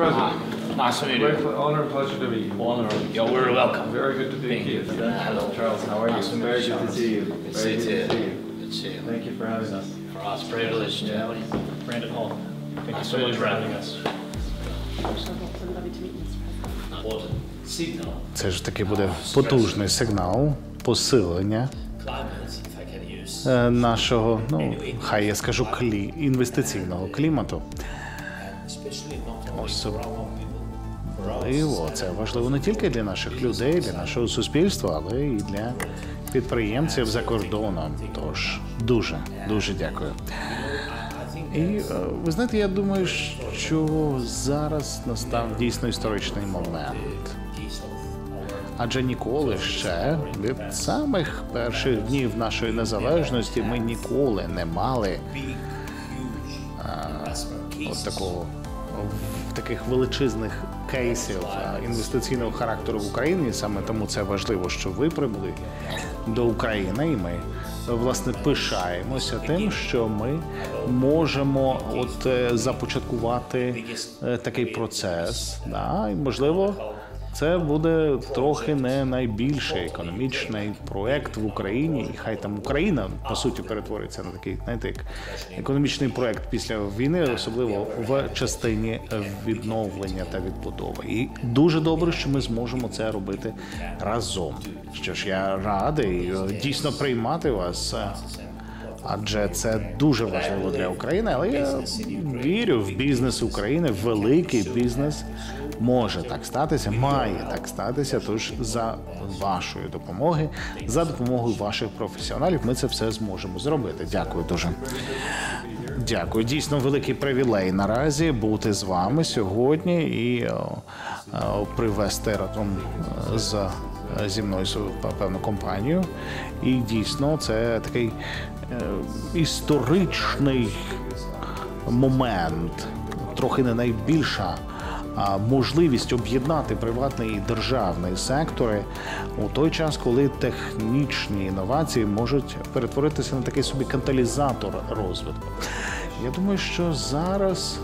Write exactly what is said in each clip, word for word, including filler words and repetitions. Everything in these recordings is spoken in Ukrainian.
President. Nice to meet Great you. honor and pleasure to meet you. Honor. You're very welcome. Very good to be Thank here. you. Hello. Charles, how are you? Nice to meet Very you, good to Charles. see you. Good to Very see good you. to see you. Good to see you. Thank you for having us. For us, privilege to have you. Brandon Hall, thank you Nice so to much meet for you. having us. Important signal. Це ж таки буде потужний сигнал посилення Climate, if I can use. е, нашого, ну, хай я скажу, клі, інвестиційного клімату. And especially not only Ось for our people. For us. важливо. Це важливо не тільки для наших людей, для нашого суспільства, але і для підприємців за кордоном. Тож дуже, дуже дякую. І е, ви знаєте, я думаю, що зараз настав дійсно історичний момент. Адже ніколи ще від самих перших днів нашої незалежності ми ніколи не мали а, от такого в таких величезних кейсів а, інвестиційного характеру в Україні. Саме тому це важливо, що ви прибули до України, і ми власне пишаємося тим, що ми можемо от е, започаткувати е, такий процес, да, і можливо. Це буде трохи не найбільший економічний проект в Україні, і хай там Україна по суті перетвориться на такий, знаєте, як економічний проект після війни, особливо в частині відновлення та відбудови. І дуже добре, що ми зможемо це робити разом. Що ж, я радий дійсно приймати вас. Адже це дуже важливо для України, але я вірю в бізнес України, в великий бізнес. Може так статися, має так статися, тож за вашою допомоги, за допомогою ваших професіоналів ми це все зможемо зробити. Дякую дуже. Дякую. Дійсно великий привілей наразі бути з вами сьогодні і о, о, привести разом з, зі мною свою певну компанію. І дійсно це такий е, історичний момент, трохи не найбільша можливість об'єднати приватний і державний сектори у той час, коли технічні інновації можуть перетворитися на такий собі каталізатор розвитку. Я думаю, що зараз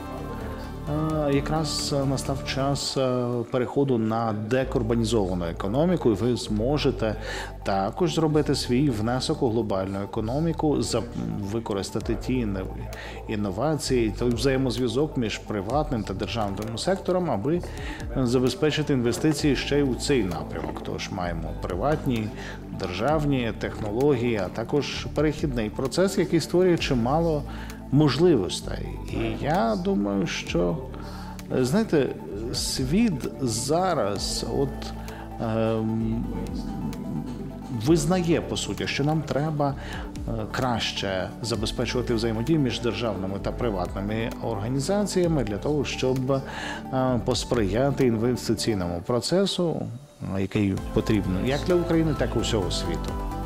якраз настав час переходу на декарбонізовану економіку, і ви зможете також зробити свій внесок у глобальну економіку, використати ті інновації, той взаємозв'язок між приватним та державним сектором, аби забезпечити інвестиції ще й у цей напрямок. Тож маємо приватні, державні технології, а також перехідний процес, який створює чимало можливостей. І я думаю, що, знаєте, світ зараз от ем, визнає, по суті, що нам треба краще забезпечувати взаємодію між державними та приватними організаціями для того, щоб посприяти інвестиційному процесу, який потрібен як для України, так і усього світу.